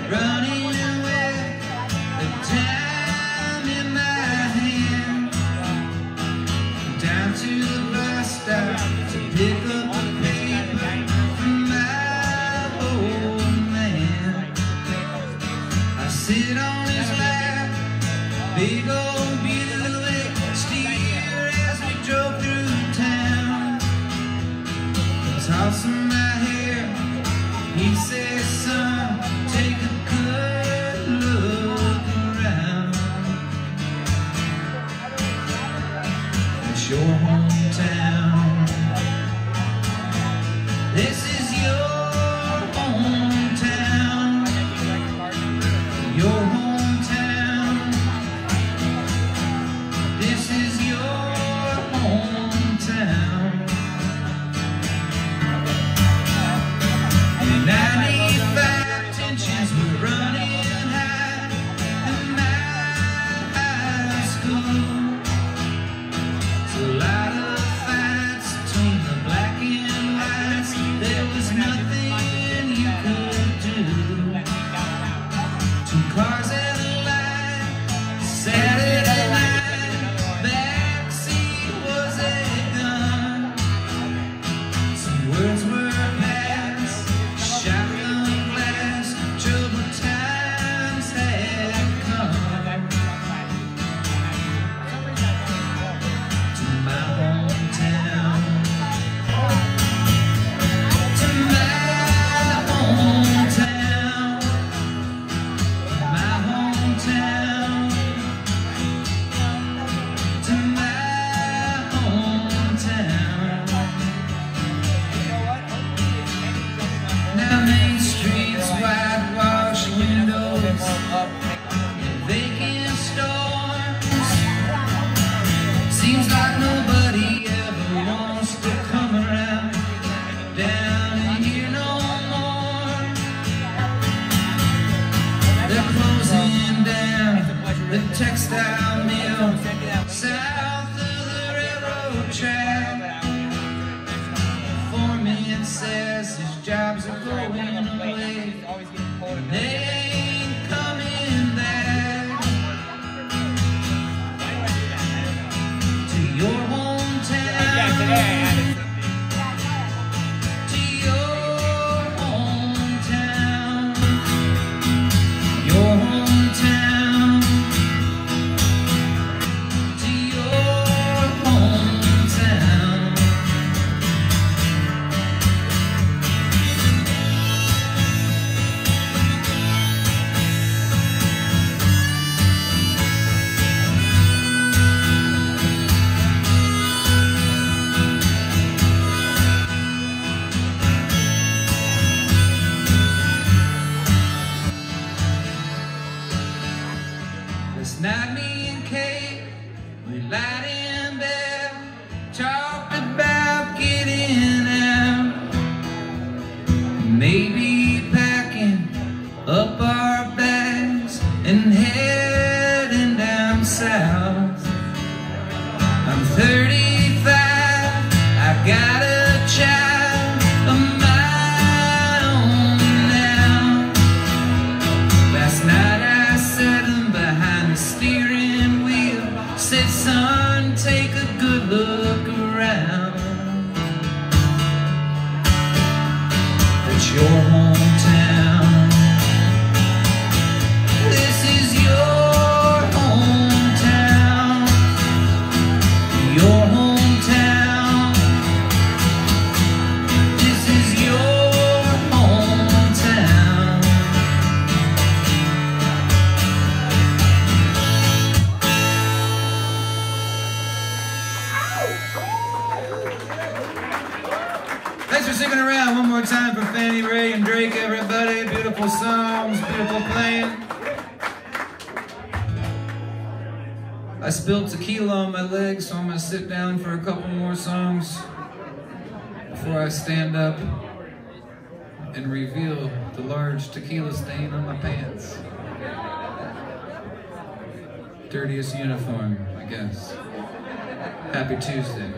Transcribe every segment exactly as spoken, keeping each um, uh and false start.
running with the time in my hand, down to the bus stop to pick up the paper from my old man. I sit on his lap, big old Buick steer as we drove through town. Tossing my hair, he says, son, take a good look around. It's your hometown. This is your hometown. Your hometown. This is your hometown. ninety-five tensions were running high in my high school. It's a lot of fights between the black and whites. There was nothing you could do. Two cars at a line, Saturday night, backseat was a gun. Some words were passed, shotgun blast, troubled times had come to my hometown, to my hometown, my hometown, to my hometown. Now Main Street's whitewashed windows and vacant stores. Seems like nobody ever wants to come around down here no more. They're closing down the textile mill south of the railroad track. Foreman says his jobs are going away, they ain't coming back to your hometown, to your hometown, your hometown, to your hometown. Last night me and Kate, we lied in bed, talked about getting out, maybe packing up our bags and heading down south. I'm thirty-five, I got a child of my own now. Last night I sat him behind the steering wheel, said, son, take a good look around. It's your hometown. This is your hometown. Your hometown. This is your hometown. Thanks for sticking around. One more time for Fannie Ray and Drake, everybody. Beautiful songs, beautiful playing. I spilled tequila on my legs, so I'm gonna sit down for a couple more songs before I stand up and reveal the large tequila stain on my pants. Dirtiest uniform, I guess. Happy Tuesday.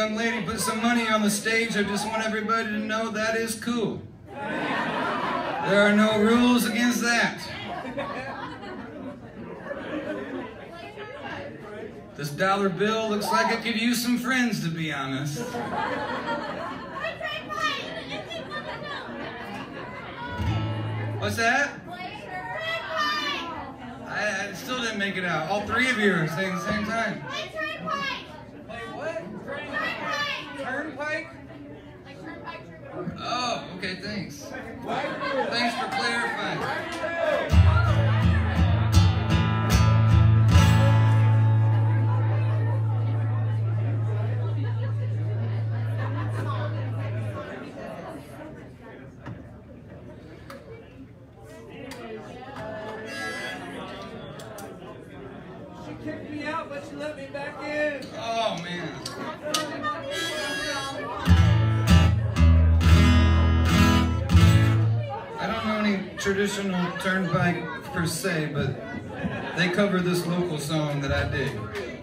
young lady put some money on the stage, I just want everybody to know that is cool. There are no rules against that. This dollar bill looks like it could use some friends, to be honest. What's that? I, I still didn't make it out. All three of you are saying at the same time. Play what? Turnpike? Oh, okay, thanks. Thanks for clarifying. She kicked me out, but she let me back in. Oh, man. I don't know any traditional turnpike per se, but they cover this local song that I dig.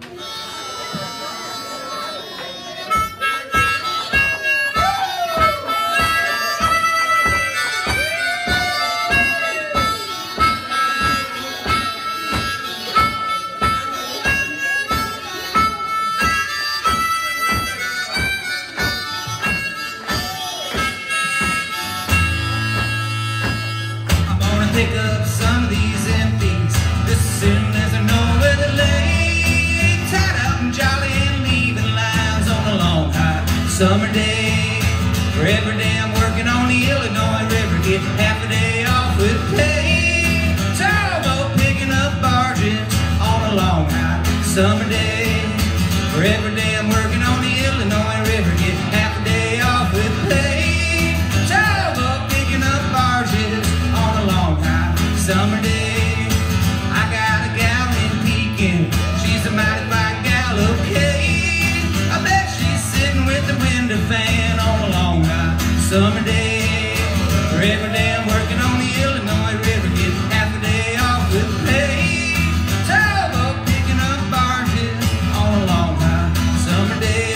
Pick up some of these empties as soon as I know where they lay. Tied up and jolly and leaving lines on a long hot summer day. For every day I'm working on the Illinois River, get half a day off with pay. Talbot picking up barges on a long hot summer day. For every day I'm working on the Illinois River, get half a day off with pay. Talbot picking up barges on a long hot summer day. I got a gal in Pekin, she's a mighty fine gal, okay. I bet she's sitting with the window fan on a long hot summer day. For every day I'm working on the Illinois River, get half a day off with pay. Talbot picking up barges on a long hot summer day.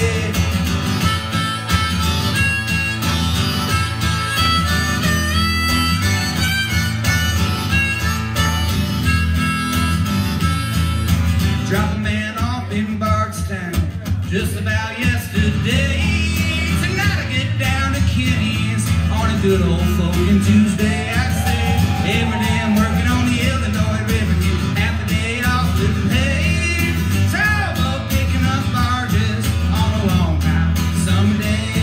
Drop a man off in Bardstown just about yesterday. Tonight I get down to Kenny's on a good old Fogan Tuesday. I say every day I'm working on the Illinois River, get half a day off with pay. Talbot picking up barges on a long hot summer day.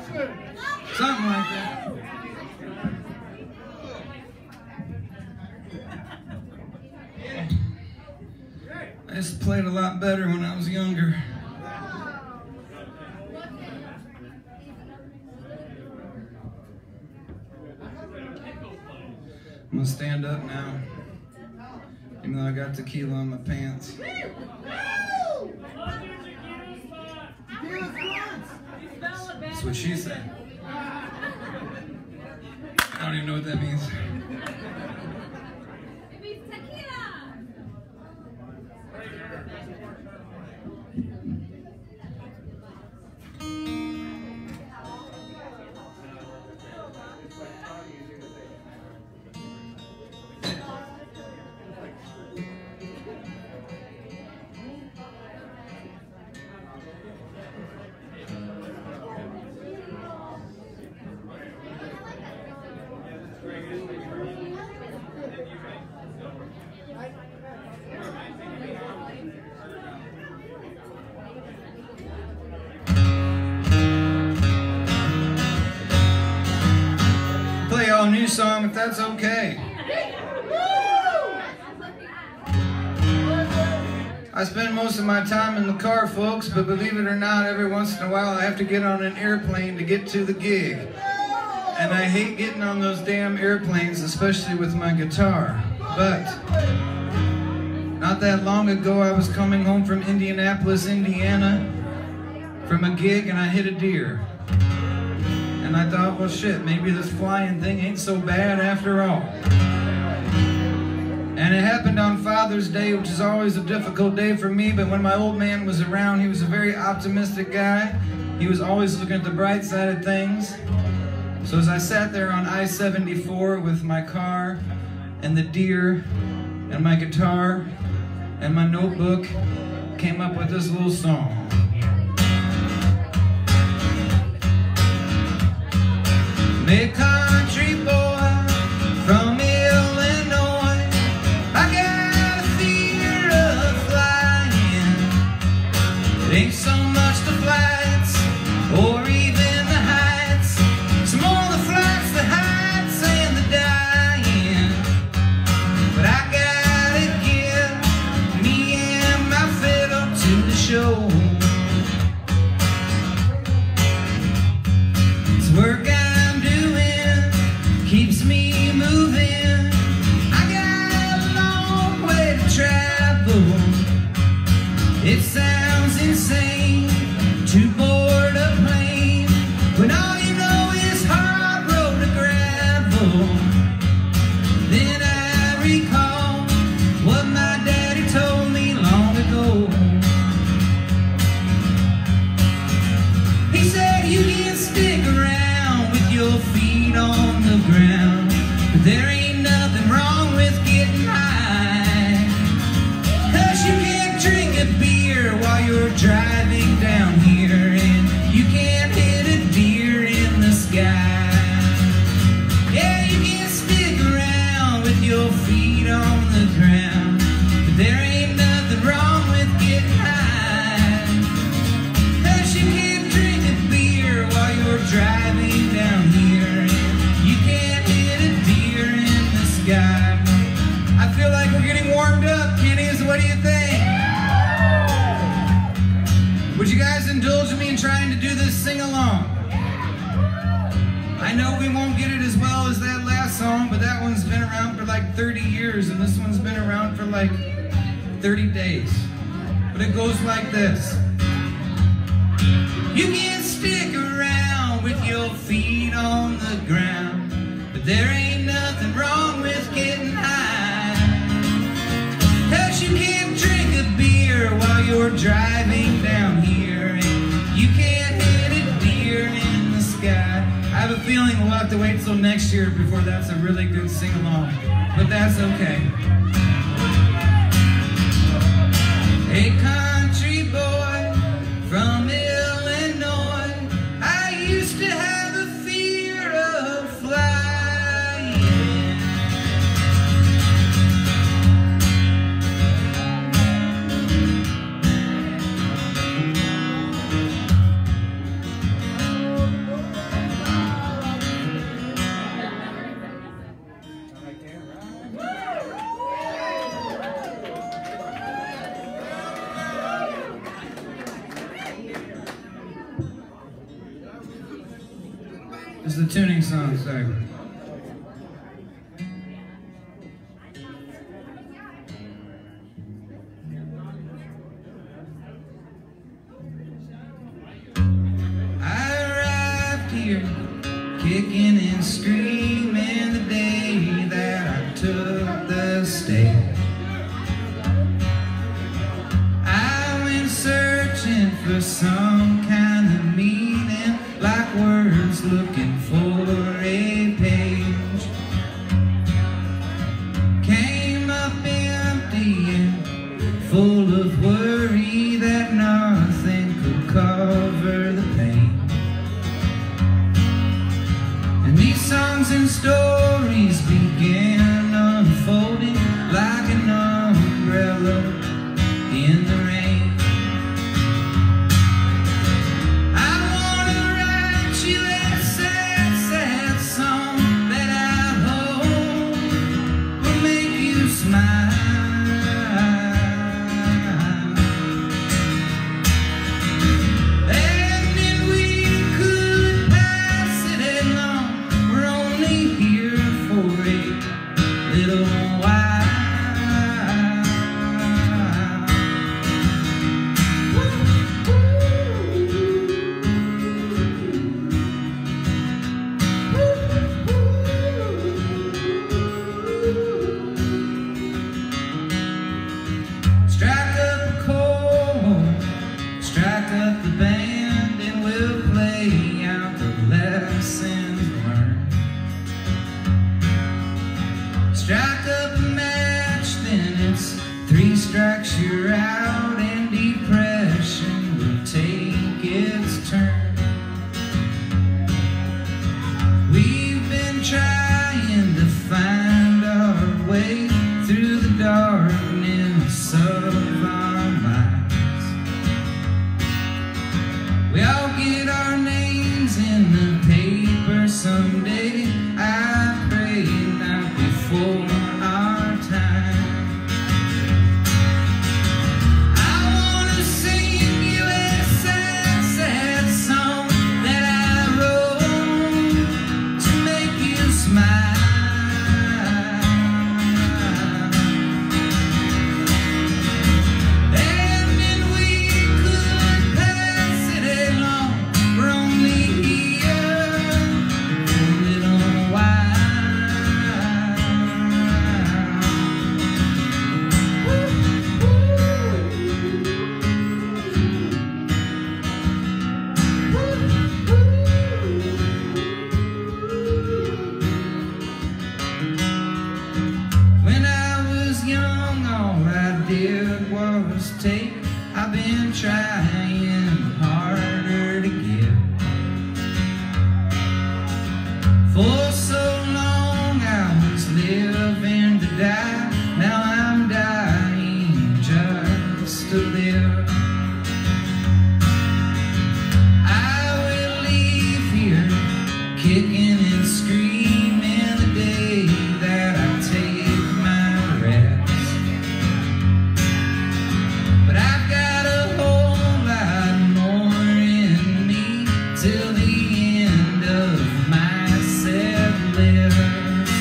Something like that. I just played a lot better when I was younger. I'm gonna stand up now, even though I got tequila on my pants. That's what she said. I don't even know what that means. It means tequila. Play y'all a new song if that's okay. I spend most of my time in the car, folks, but believe it or not, every once in a while I have to get on an airplane to get to the gig. And I hate getting on those damn airplanes, especially with my guitar. But not that long ago, I was coming home from Indianapolis, Indiana, from a gig, and I hit a deer. And I thought, well shit, maybe this flying thing ain't so bad after all. And it happened on Father's Day, which is always a difficult day for me, but when my old man was around, he was a very optimistic guy. He was always looking at the bright side of things. So as I sat there on I seventy-four with my car and the deer and my guitar and my notebook, came up with this little song. A country boy from Illinois, I got a fear of flying. It ain't so much the flights or even the heights, it's more the flights, the heights, and the dying. But I gotta give me and my fiddle to the show. It's work keeps me moving. I got a long way to travel. It sounds insane to board a plane when all you know is hard road to gravel. Then I recall what my daddy told me long ago. He said you can stick around with your feet on the ground, but there ain't nothing wrong with getting high. Cause you can't drink a beer while you're driving down here, and you can't hit a deer in the sky. Yeah, you can stick around with your feet on the ground, but there ain't nothing wrong with getting high. Cause you can't drink a beer while you're driving down here, you can't hit a deer in the sky. I feel like we're getting warmed up, kiddies. What do you think? Would you guys indulge me in trying to do this sing-along? I know we won't get it as well as that last song, but that one's been around for like thirty years, and this one's been around for like thirty days. But it goes like this. You can stick around with your feet on the ground, but there ain't nothing wrong with getting high. Cause you can't drink a beer while you're driving down here, and you can't hit a deer in the sky. I have a feeling we'll have to wait till next year before that's a really good sing-along, but that's okay. A country boy from Illinois, I used to have a fear of flying. It's the tuning song, sorry. Kicking and screaming the day that I took the stage. I went searching for some kind of meaning, like words looking for a page. Came up empty and full of worry that nothing could cover the pain. And these songs and stories began unfolding like an umbrella in the rain. I wanna write you a sad, sad song that I hope will make you smile. Strike up a match, then it's three strikes, you're out, and depression will take its turn. We've been trying to find our way through the darkness of our minds. We all get our names in the paper someday. I pray not before our time. I wanna sing you a sad, sad song that I wrote to make you smile. And then we could pass it along. We're only here for a little while. When I was young, all I did was take. I've been trying harder to give. For so long I was living to die. Now I'm dying just to live. I will leave here kicking and screaming the day that I take my rest. But I've got a whole lot more in me till the end of my set list.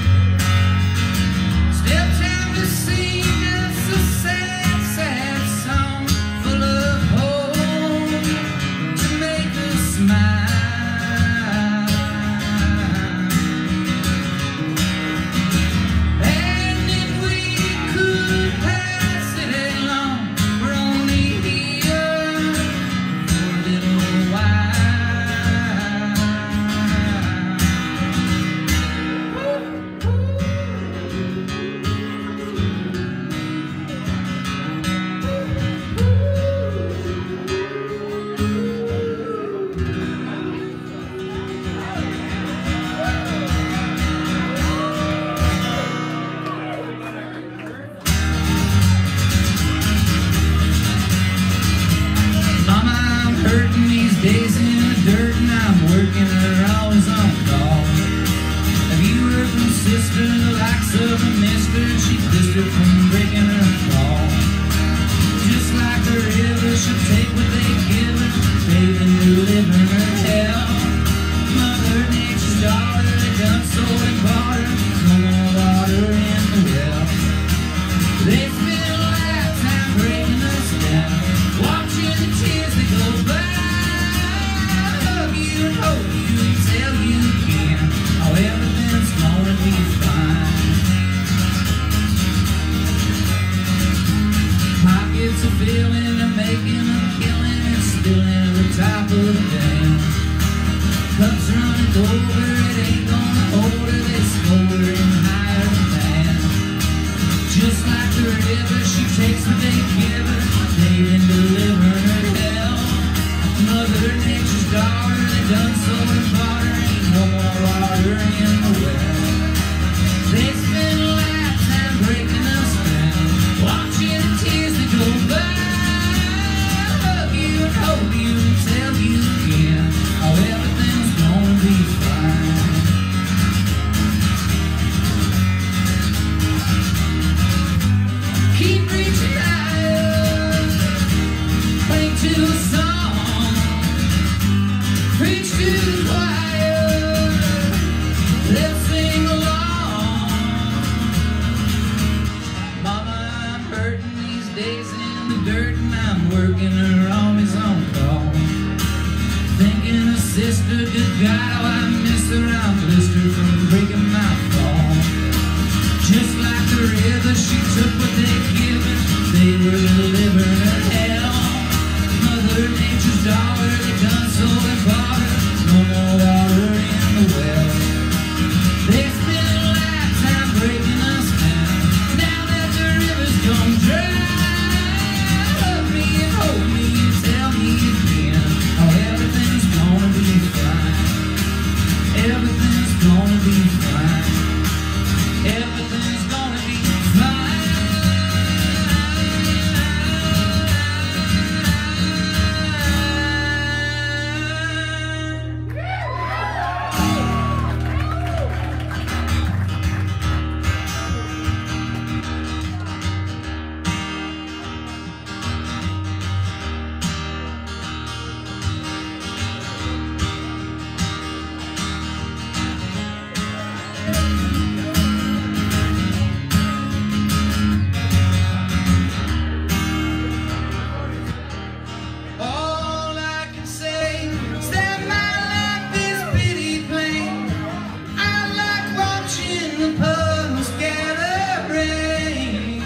Still time to sing us a sad, sad song full of hope to make us smile. And if we could pass it along, we're only here for a little while. Mama, I'm hurting these days in the dirt, and I'm working her always on call. Have you heard from sister, the likes of a mister? She kissed her from breaking her fall. Just like the river, she'll take what they give her, bathing, delivering her hell. Mother watching the tears that go by. Hug you and hold you and tell you again, oh, everything's gonna be fine. Pockets are filling, they're making a killing and spilling at the top of the dam. Cups running over, it ain't gonna hold her, they score her and hire the man. Just like the river, she takes what they give her, they didn't deliver her hell. Mother Nature's daughter, they done sold her water, ain't no more water in the well. They spend a lifetime breaking us down, watching the tears that go by. Hug you and hold you and tell you again, oh, everything's gonna be fine. Keep reaching higher, cling to the song, preach to the choir, let's sing along. Mama, I'm hurting these days in the dirt, and I'm working her always on call. Thinking of sister, good God, oh, I miss her, I'm blistered from breaking my fall. Just like the river, she took what they'd given, they were delivering her hell. Mother Nature's daughter, they done sold and bought her, no more water in the well. They spent a lifetime breaking us down, now that the river's gone dry. Hug me and hold me and tell me again, oh, everything's gonna be fine. Everything's gonna be fine. Everything's gonna be fine. All I can say is that my life is pity plain. I like watching the puddles gather rain,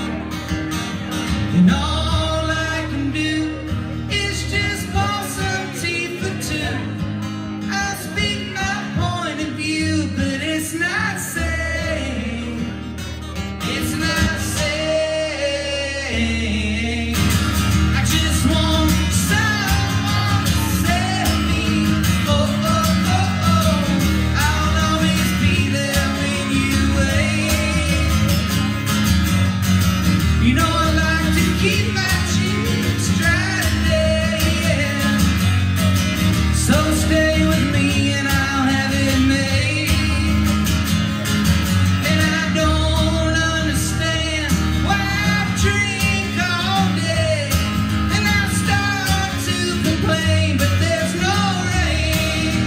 and all I can do is just pour some tea for two. I speak my point of view, but it's not safe. It's not safe. I just want someone to save me. Oh, oh, oh, oh. I'll always be there when you wait. You know I like to keep my cheeks dry today, yeah. So stay with me and I'll have it made. And I don't understand why I drink all day, and I start to complain, but there's no rain.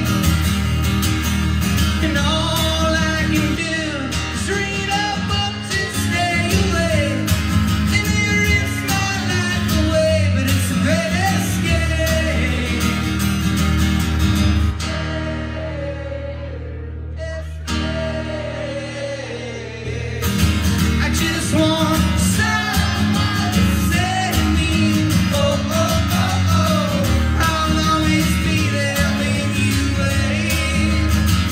And all I can do is read a book to stay awake. And it rips my life away, but it's a great escape. I just want someone to save me. Oh, oh, oh, oh. I'll always be there when you wait.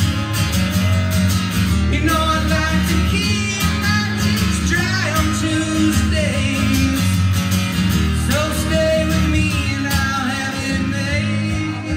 You know I like to keep my teeth dry on Tuesdays. So stay with me and I'll have it made.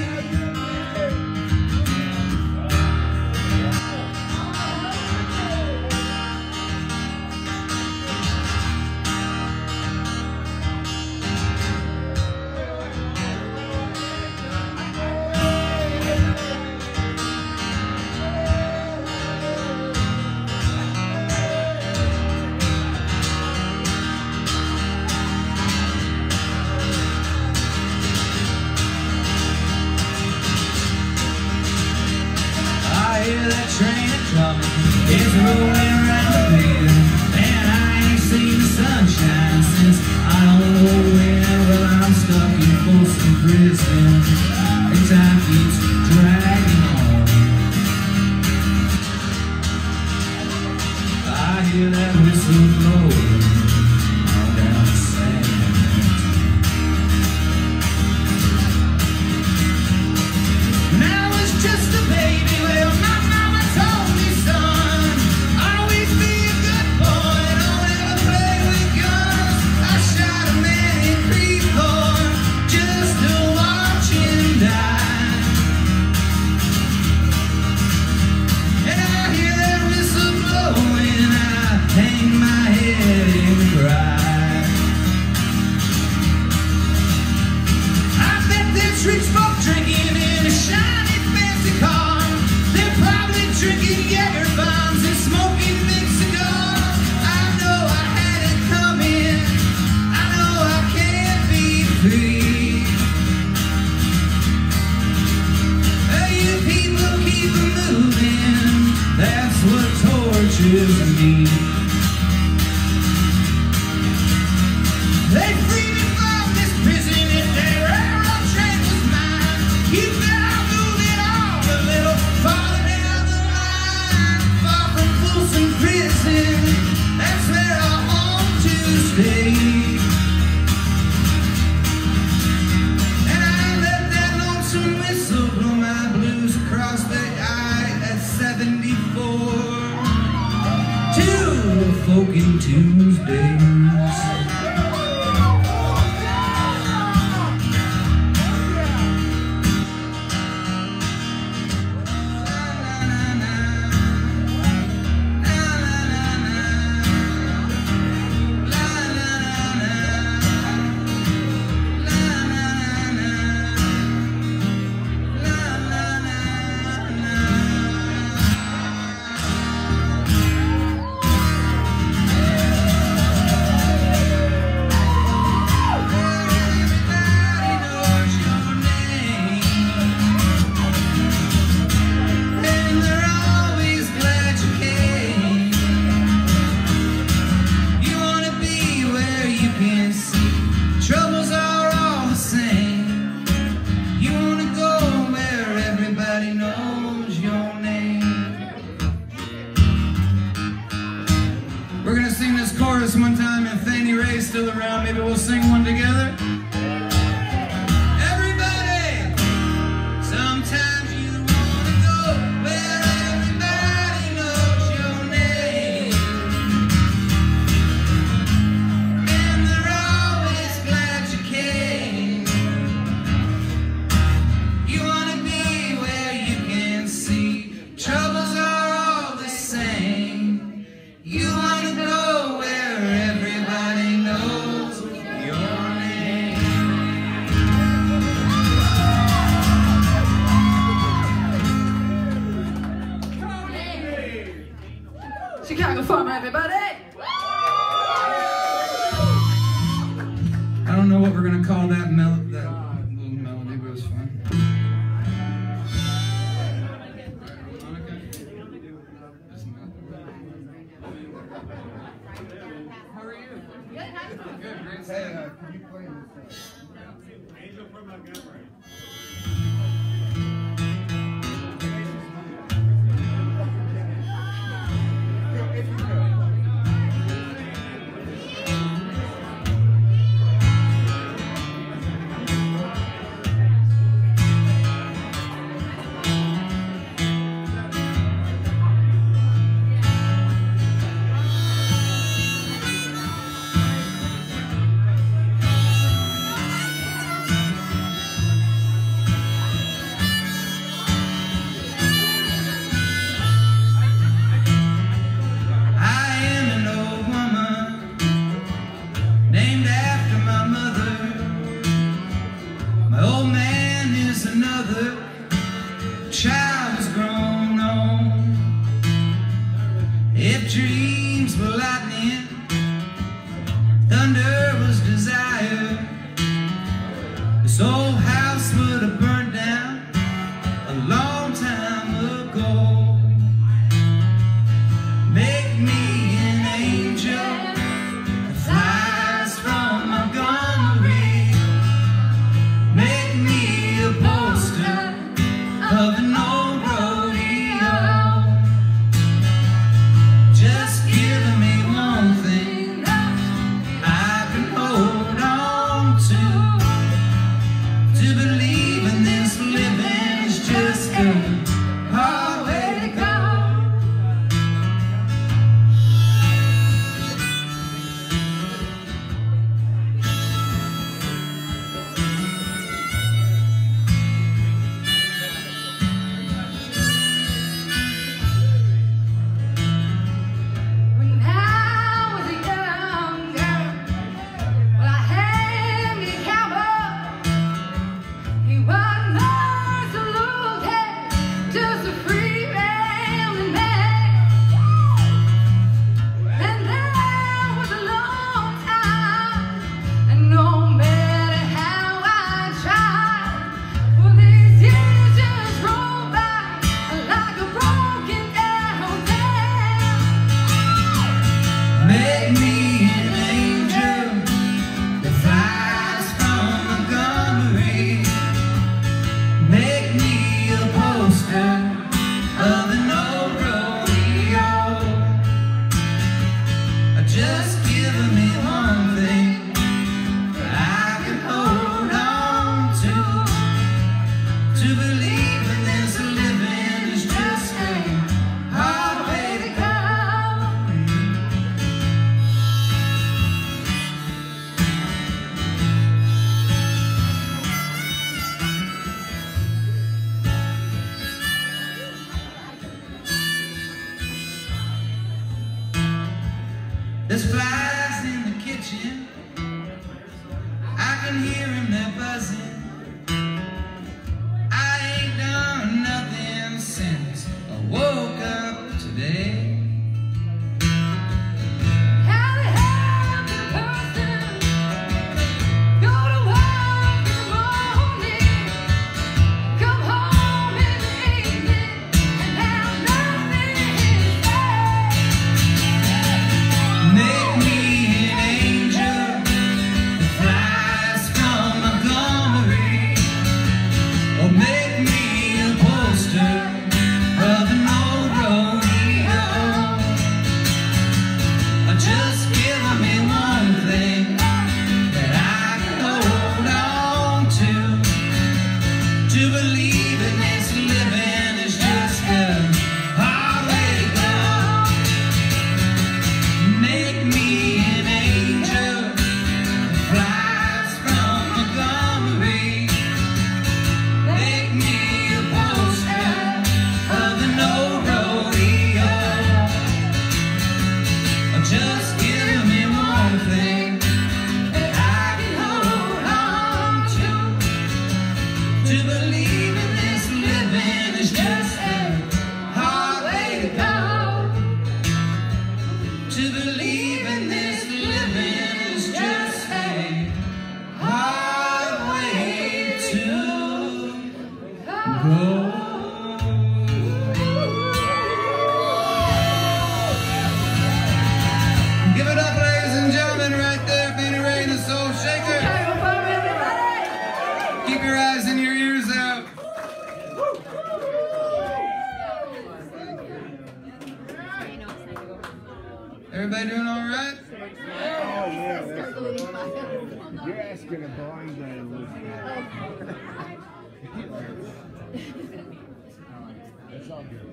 I hear that train coming, it's rolling around the bend, and I ain't seen the sunshine since I don't know when. prison, and time keeps dragging on. I hear that whistle blowing all down the sand. When I was just a baby, well, my mama told me, son, always be a good boy, don't ever play with guns. I shot a man in Freeport just to watch him die. And I hear that whistle blowing, I hang my head and cry. I bet there's rich folk drinking in a shiny fancy car. They're probably drinking Jäger bombs and smoking big cigars. I know I had it coming, I know I can't be free. Hey, you people keep moving, that's what tortures me. They freed me from this prison if their railroad train was mine. You bet I'll move it all a little farther down the line. Far from Folsom Prison, that's where I hope to stay. And I let that lonesome whistle blow my blues across the eye at seventy-four. Two Folking Tuesdays. Troubles are all the same. You wanna go where everybody knows your name. We're gonna sing this chorus one time, and Fannie Ray's still around. Maybe we'll sing one together. Everybody! Sometimes you wanna go where everybody knows your name. And they're always glad you came. You wanna be where you can see troubles are all the same. You wanna go where everybody knows your name. Chicago Farmer, everybody! I don't know what we're gonna call that mel that little melody, but it was fun. How are you? Good. Good. Great. Hey, uh, can you play this? Angel from Montgomery. Child has grown on. If dreams were lightning, thunder was desire, this old house would have burned down a long time ago. Make me an angel that flies from Montgomery. Make can hear him there buzzing. I ain't done nothing since I woke up today. Give it up, ladies and gentlemen, right there, Benny Ray, the Soul Shaker. Keep your eyes and your ears out. Everybody doing all right? Oh, yeah. That's, you're asking a blind guy to live there. That's all good.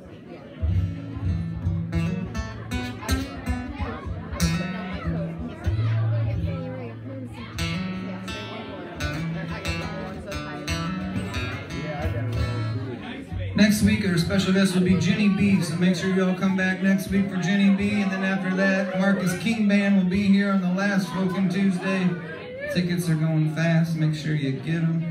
Next week, our special guest will be Jenny B, so make sure you all come back next week for Jenny B. And then after that, Marcus King Band will be here on the last Spoken Tuesday. Tickets are going fast. Make sure you get them.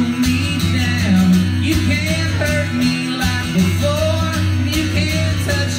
Touch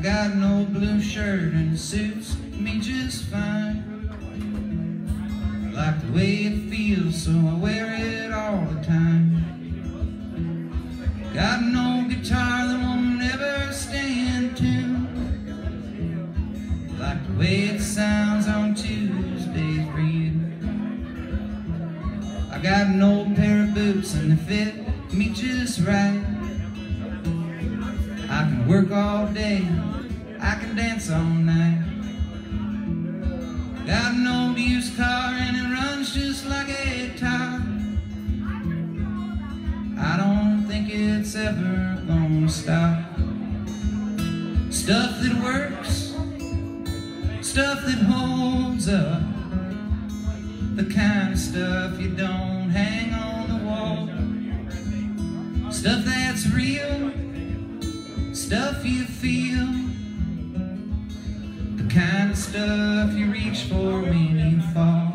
I got an old blue shirt and it suits me just fine. I like the way it feels, so I wear it all the time. Got an old guitar that won't ever stand tune. Like the way it sounds on Tuesdays for you. I got an old pair of boots and they fit me just right. I can work all day, I can dance all night. Got an old used car and it runs just like a top. I don't think it's ever gonna stop. Stuff that works, stuff that holds up, the kind of stuff you don't hang on the wall. Stuff that's real, stuff you feel, the kind of stuff you reach for when you fall.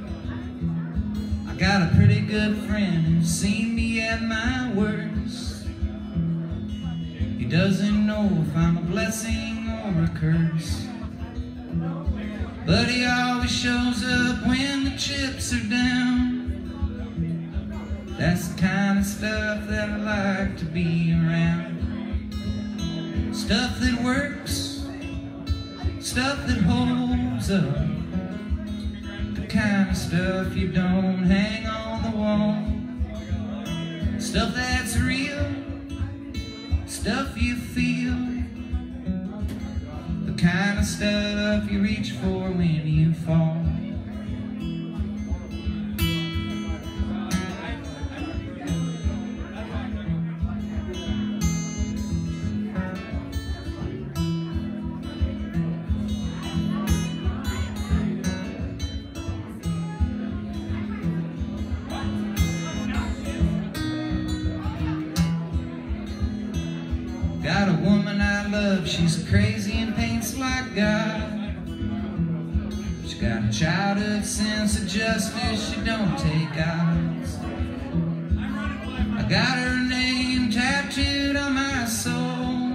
I got a pretty good friend who's seen me at my worst. He doesn't know if I'm a blessing or a curse, but he always shows up when the chips are down. That's the kind of stuff that I like to be around. Stuff that works, stuff that holds up, the kind of stuff you don't hang on the wall. Stuff that's real, stuff you feel, the kind of stuff you reach for when you fall. Got a woman I love, she's crazy and paints like God. She got a childhood sense of justice, she don't take odds. I got her name tattooed on my soul.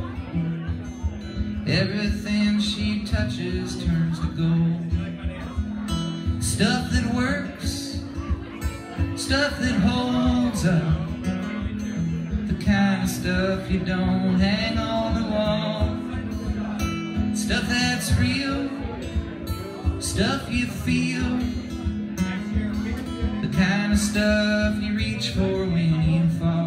Everything she touches turns to gold. Stuff that works, stuff that holds up, the kind of stuff you don't hang on the wall. Stuff that's real, stuff you feel, the kind of stuff you reach for when you fall.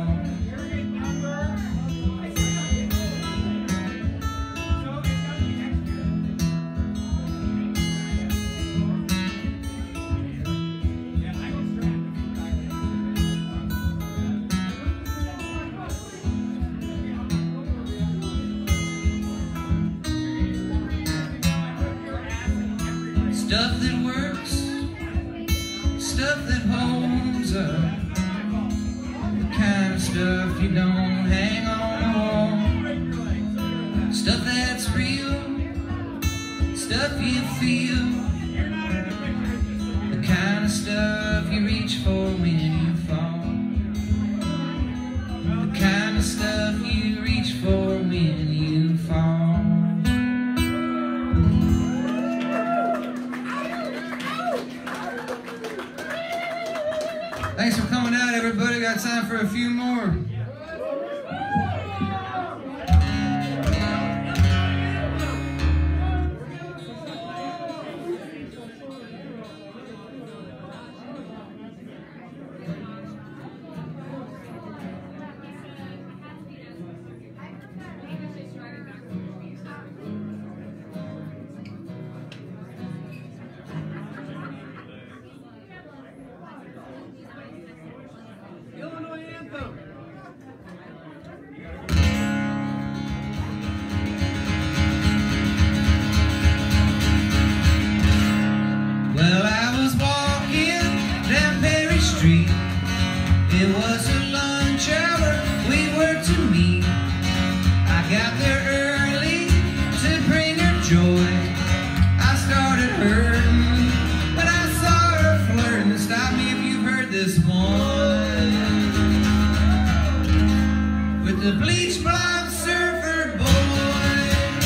Stuff that works, stuff that holds up, the kind of stuff you don't hang on the wall. Stuff that's real, stuff you feel, the kind of stuff you reach for when you fall. The kind of stuff you reach for when you fall. Thanks for coming out, everybody. Got time for a few more. Well, I was walking down Perry Street. It was a lunch hour, we were to meet. I got there early to bring her joy. I started hurting when I saw her flirting. Stop me if you've heard this one. With the bleach blonde surfer boy.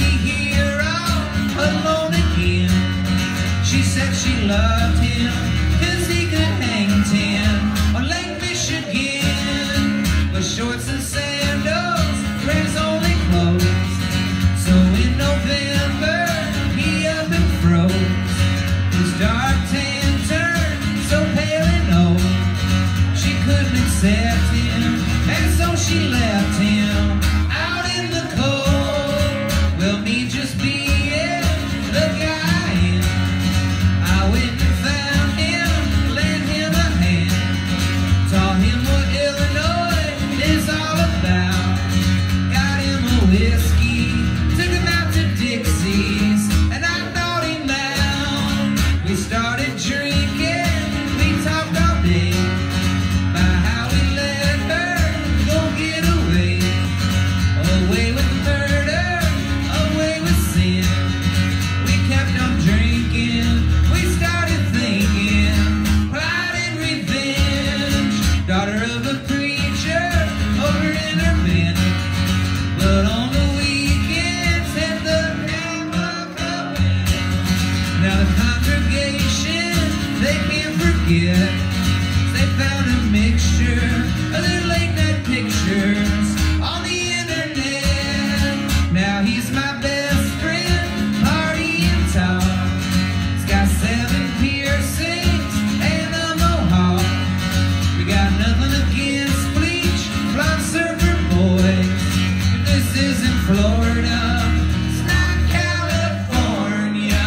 here all alone again. She said she loved him, cause he could hang ten on Lake Michigan. But shorts and sandals were his only clothes. So in November, he up and froze. His dark tan turned so pale and old. She couldn't accept him, and so she left him out in the cold. Well, me just being the guy I am, I went and found him, lent him a hand, taught him what Illinois is all about. Got him a whiskey, took him out to Dixie's, and I thought him out. We started drinking, we talked all day about how we let her go get away. Away with murder, away with sin. We kept on drinking, we started thinking pride and revenge. Daughter of a preacher over in her bed, but on the weekends hit the hammock up. Now the congregation, they can't forget, they found a mixture of their late night pictures on the internet. Now he's my best friend, partying talk. He's got seven piercings and a mohawk. We got nothing against bleach, blonde surfer boys. But this isn't Florida, it's not California,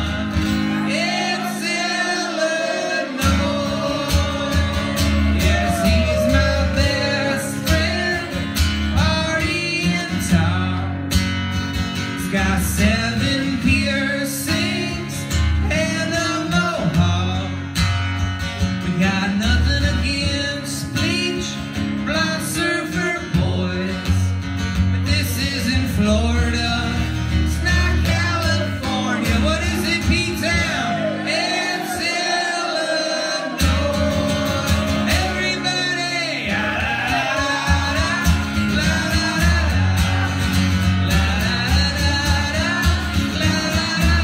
it's Illinois. Yes, he's my best friend, partying talk. He's got seven piercings and a mohawk. We got nothing against bleach, blonde surfer boys. But this isn't Florida, it's not California. What is it, P-Town? It's Illinois. Everybody! La-da-da-da, la-da-da-da, la-da-da-da, la-da-da-da.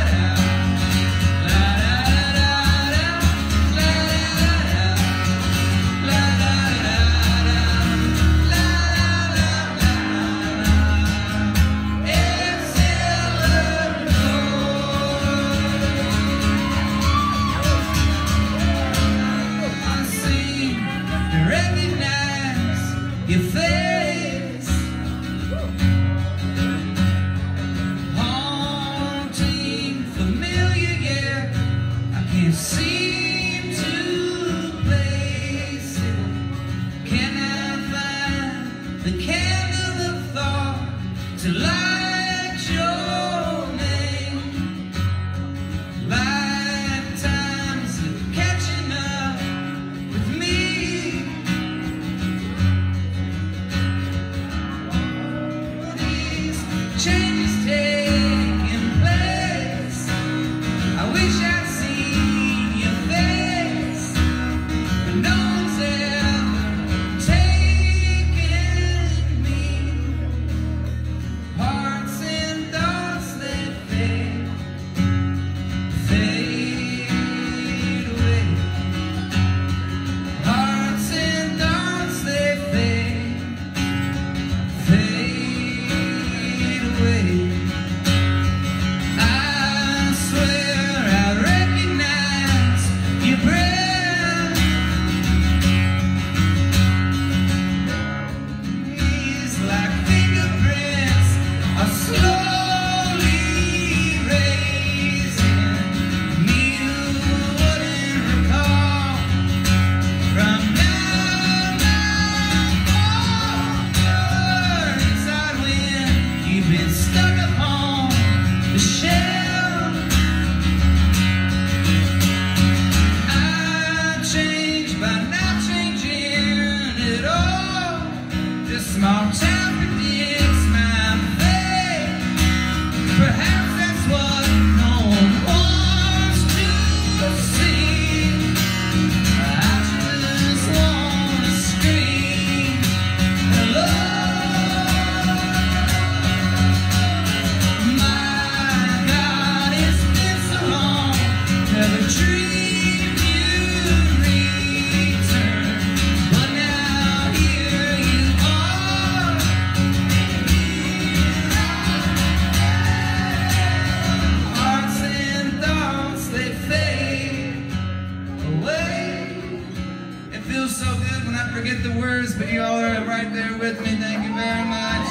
but you all are right there with me. Thank you very much.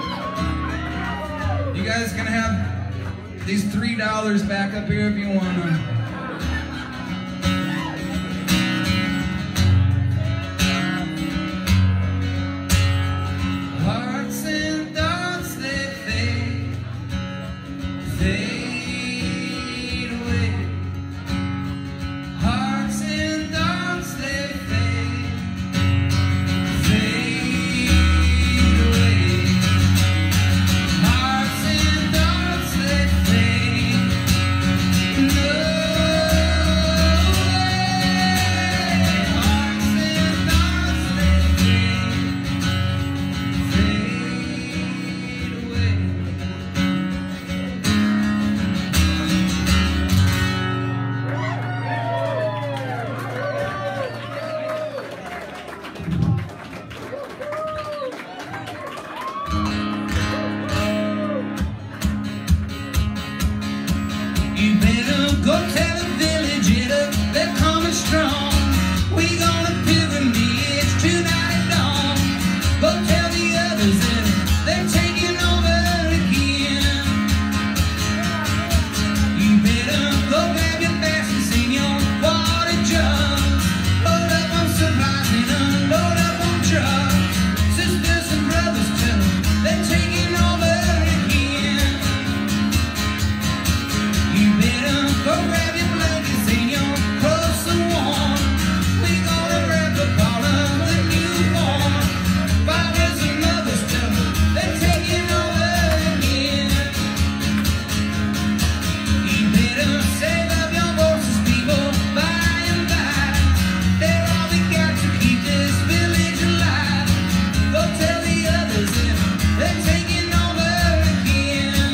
You guys can have these three dollars back up here if you want them. Hearts and thoughts, they fade, fade away. Hearts and thoughts, they fade, fade away. Hearts and thoughts, they fade, no way. Hearts and thoughts, they fade, fade away. You better go tell the village it up, they're coming strong. We gonna pilgrimage tonight at dawn. Go tell the others that they're taking over again. You better go grab your baskets and your water jugs. Load up on supplies and unload up on trucks. Sisters and brothers tell them they're taking over again. You better go grab your blankets and your clothes so warm. We gonna wrap up all of the newborn. Fathers and mothers tell them they're taking over again. You better save up your voices, people, by and by. They're all we got to keep this village alive. Go tell the others that they're taking over again.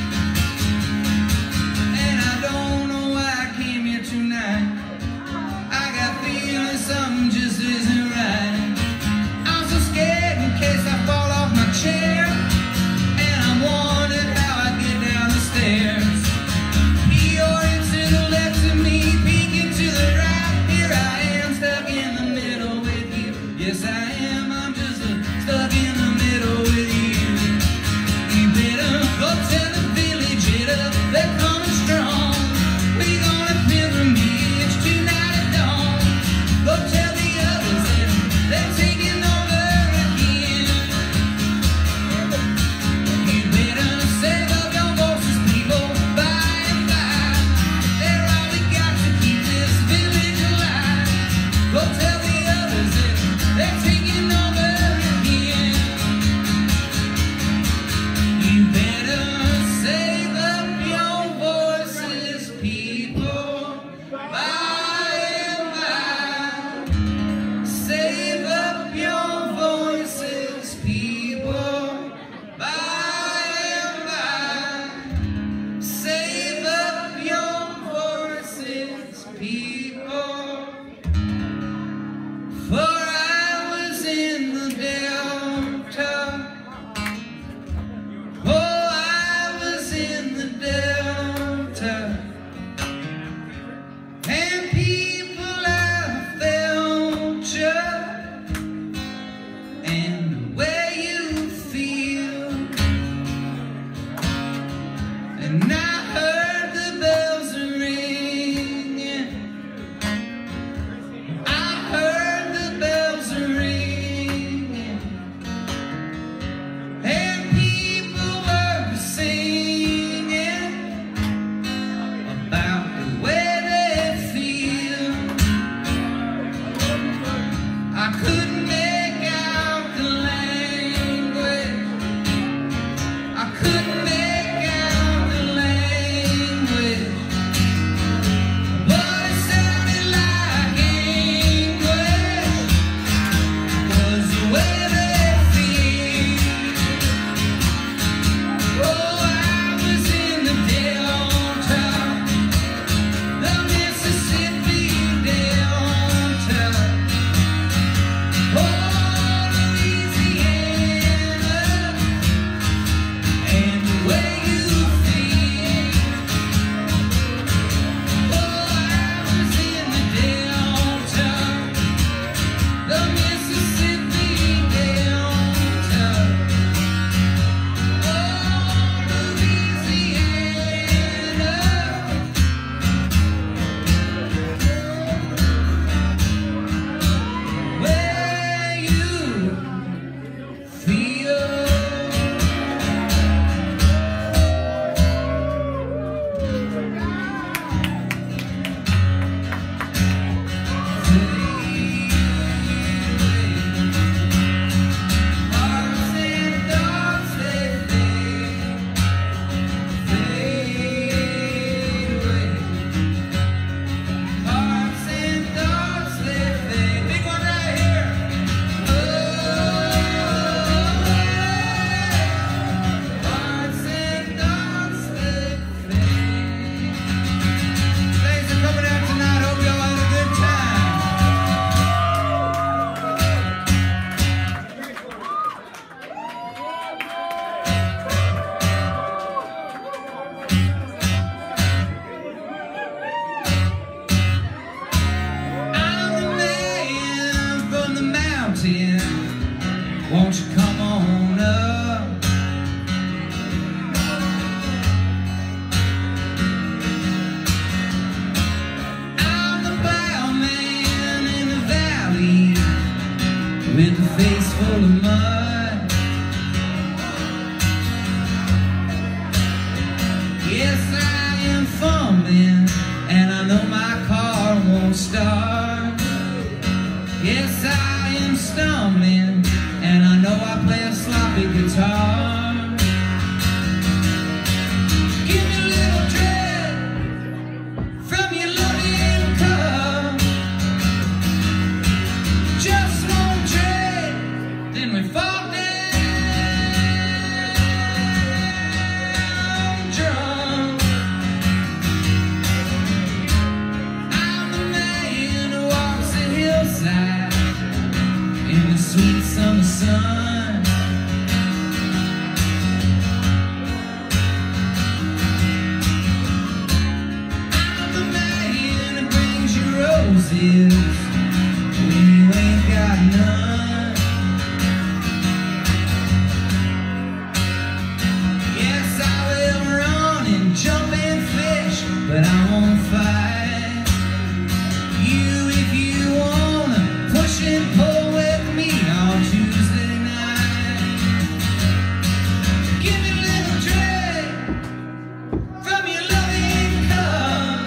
And I don't know why I came here tonight. I got feeling something just isn't right. I'm so scared in case I fall off my chair, and I'm wondering how I get down the stairs. Peoria to the left of me, peeking to the right. Here I am, stuck in the middle with you. Yes, I am. I'm just uh, stuck in the middle with you. You better go tell the village it up, they're coming strong. We gonna pilgrimage tonight at dawn. Go tell the others that they're taking over again. You better save up your voices, people, by and by. They're all we got to keep this village alive. Go tell the others that they're taking over again. You better save up your voices, people, by and by. Save up your voices, people, by and by. Save up your voices, people. For I was in the Delta. Oh, I was in the Delta. And people, I felt you, and the way you feel. And I heard the bells ringing. I heard the bells ringing. And people were singing about the way they feel. I couldn't make out the language. I couldn't make out the language. Yes, I am fumbling, and I know my car won't start. Yes, I am stumbling, and I know I play a sloppy guitar. Give me a little dread from your loving cup. Just one dread, then we fall down drunk. I'm the man who walks the hillside in the sweet summer sun. I'm the man who brings you roses when you ain't got none. Yes, I will run and jump and fish, but I won't fight you if you wanna push and pull with me on Tuesday night. Give me a little dread from your loving cup.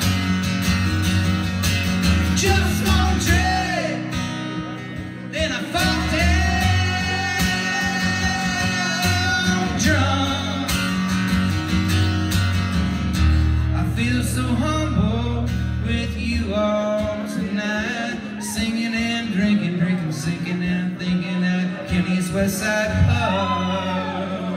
Just one dread, then I fall down drunk. I feel so humble with you all tonight, singing and drinking, drinking, sinking and thinking at Kenny's Westside Pub.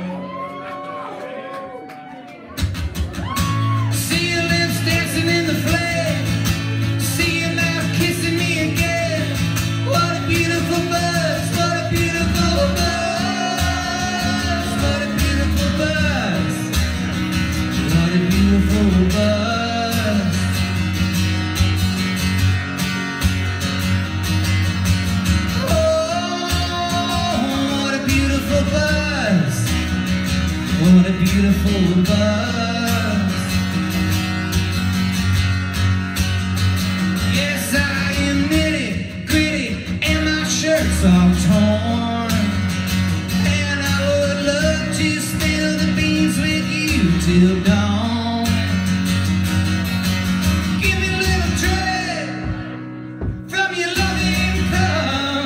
See your lips dancing in the flame, see your mouth kissing me again. What a beautiful buzz, what a beautiful buzz, what a beautiful buzz, what a beautiful buzz. What a beautiful buzz. What a beautiful buzz. Yes, I am nitty, gritty, and my shirt's all torn. And I would love to spill the beans with you till dawn. Give me a little dread from your loving cup.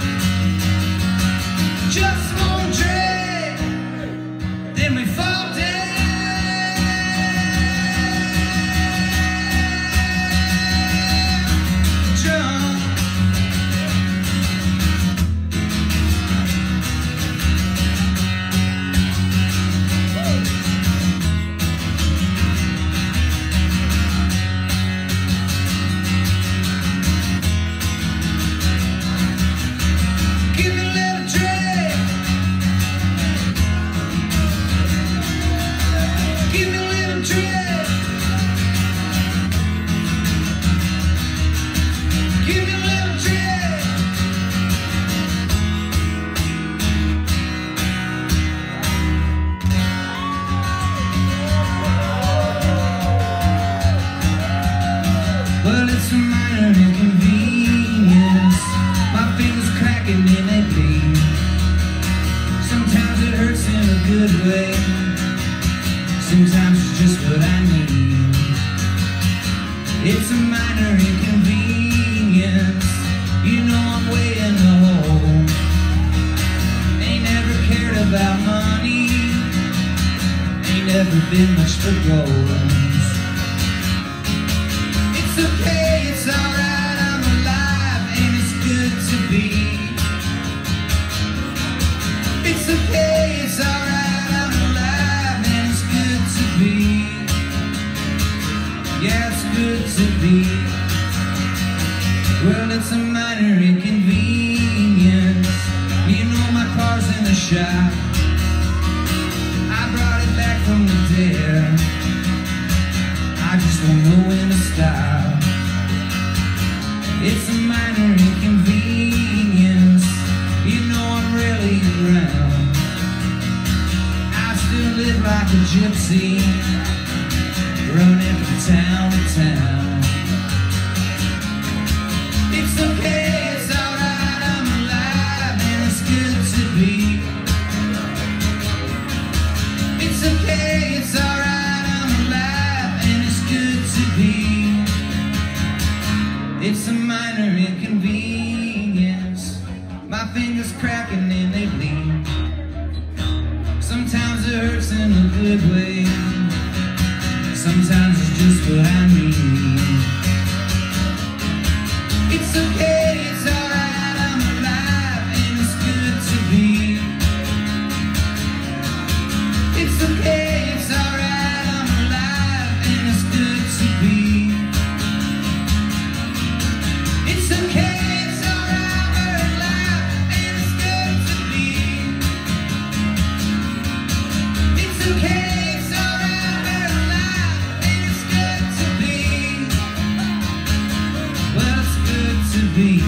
Just one dread, then we fall down drunk. Give me a little dread. Give me a little dread. Give me a little dread. Well, it's a minor inconvenience. My fingers cracking and they bleed. Sometimes it hurts in a good way. Sometimes it's just what I need. It's a minor inconvenience. You know I'm way in the hole. Ain't never cared about money. Ain't never been much for gold. It's okay, it's alright, I'm alive, and it's good to be. It's okay, it's alright, I'm alive, and it's good to be. Yeah, it's good to be. Well, it's a minor inconvenience. You know my car's in the shop. I brought it back from the dead. I just don't know when to stop. It's a minor inconvenience. You know I'm really around. I still live like a gypsy, running from town to town. It's okay, it's alright, I'm alive, and it's good to be. It's okay, it's alright, I'm alive. sometimes it's just what I need. It's okay, it's alright, I'm alive and it's good to be. It's okay, it's alright, I'm alive and it's good to be. It's okay, it's alright, we're alive and it's good to be. It's okay, it's alright, we're alive and it's good to be. Well, it's good to be.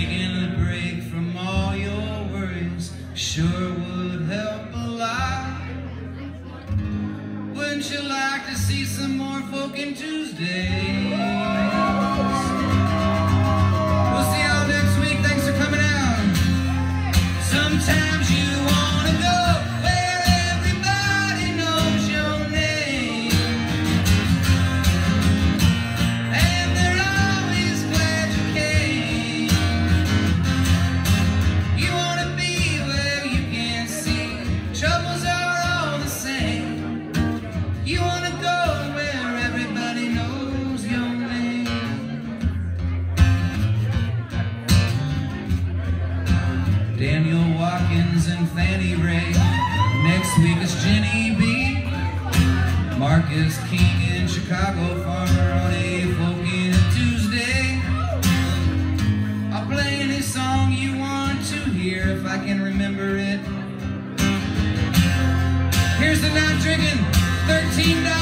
taking a break from all your worries sure would help a lot. Wouldn't you like to see some more folk in Tuesdays? We'll see y'all next week. Thanks for coming out. Sometimes you wanna go where everybody knows your name, and they're always glad you came. You wanna be where you can't see, troubles are all the same. You wanna go where everybody knows your name. Daniel Watkins and Fannie Ray. Next week is Jenny B. Marcus King in Chicago, Farmer on a Folky Tuesday. I'll play any song you want to hear if I can remember it. Here's the Not Drinking thirteen dollars.